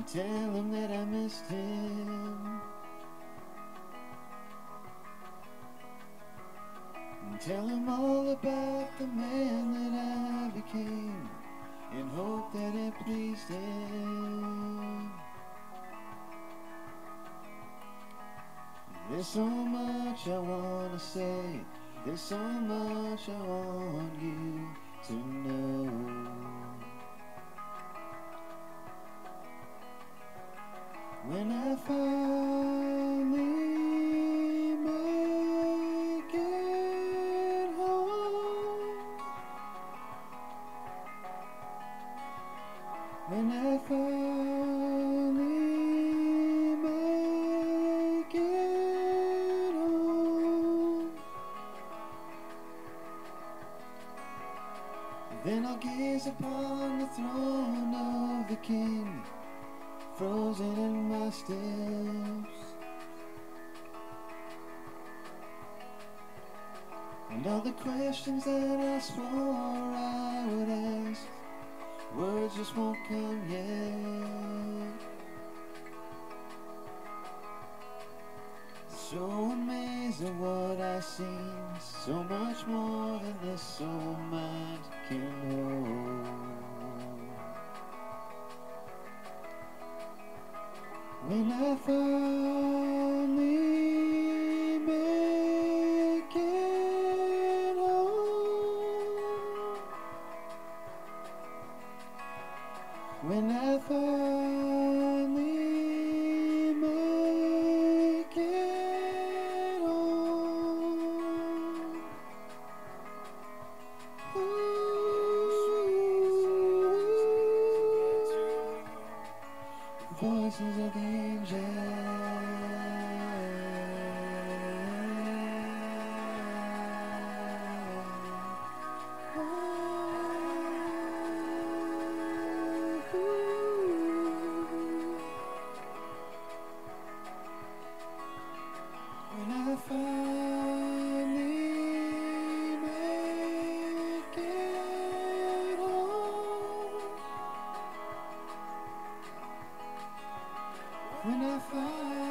and tell him that I missed him, and tell him all about the man that I became, and hope that it pleased him. There's so much I wanna say, there's so much I want you to know. When I finally make it home, when I finally make it home, then I'll gaze upon the throne of the King, frozen in my steps, and all the questions that I swore I would ask, words just won't come yet. So amazed at what I've seen, so much more than this soul mind can hold. When I finally make it home, when I finally make it home, voices of the angels, when I finally make it home, when I finally